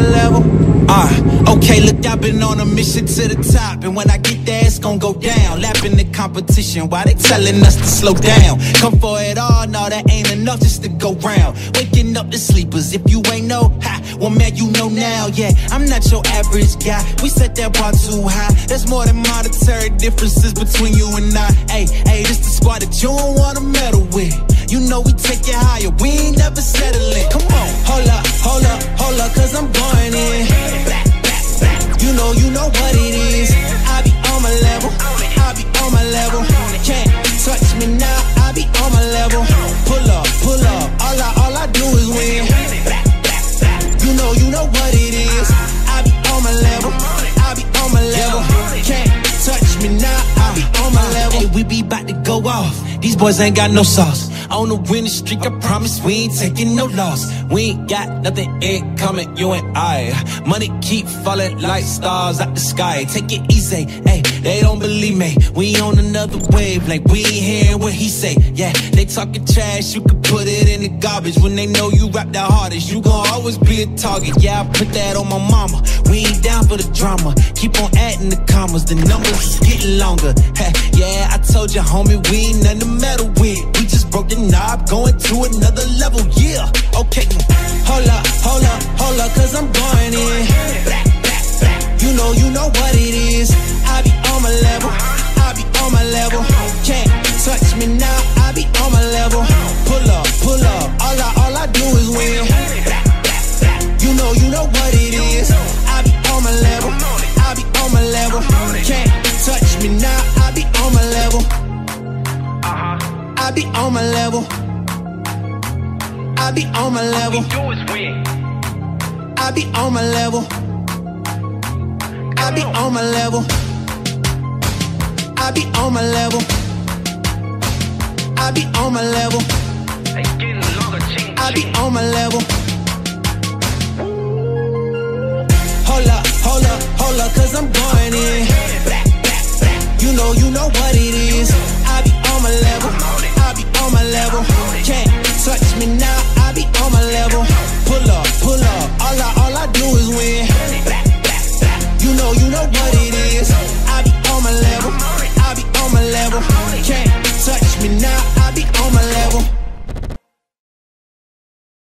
level. Okay, look, I've been on a mission to the top, and when I get there, it's gon' go down. Lapping the competition, why they telling us to slow down? Come for it all, no, that ain't enough just to go round. Waking up the sleepers, if you ain't know, well, man, you know now, yeah. I'm not your average guy, we set that bar too high. There's more than monetary differences between you and I. Hey, this the squad that you don't wanna meddle with. You know we take it higher, we ain't never settling. Come on, hold up, cause I'm going in. You know what it is. I be on my level, I be on my level. Can't touch me now, I be on my level. Pull up, all I do is win. You know what it is. I be on my level, I be on my level. Can't touch me now, I be on my level. Hey, we be about to go off, these boys ain't got no sauce. On the winning streak, I promise we ain't taking no loss. We ain't got nothing incoming, you and I. Money keep falling like stars out the sky. Take it easy, hey, they don't believe me. We on another wave, like we ain't hearing what he say. Yeah, they talking trash, you can put it in the garbage. When they know you rap the hardest, you gon' always be a target. Yeah, I put that on my mama, we ain't down for the drama. Keep on adding the commas, the numbers is getting longer. Hey, yeah, I told you, homie, we ain't nothing to meddle with. We just broke the knob, going to another level, yeah. Okay, hold up, cause I'm going in. You know what it is. I be on my level, I be on my level. Can't touch me now, I be on my level. Pull up, all I do is win. You know what it is. I be on my level, I be on my level. Can't touch me now, I be on my level. I be on my level. I be on my level. I be on my level. I be on my level. I be on my level. I be on my level. I be on my level. Hold up, cause I'm going in. You know what it is. I be on my level. I be on my level. Can't touch me now, I be on my level. Pull up, all I do is win. You know what it is. I be on my level, I be on my level. Can't touch me now, I be on my level.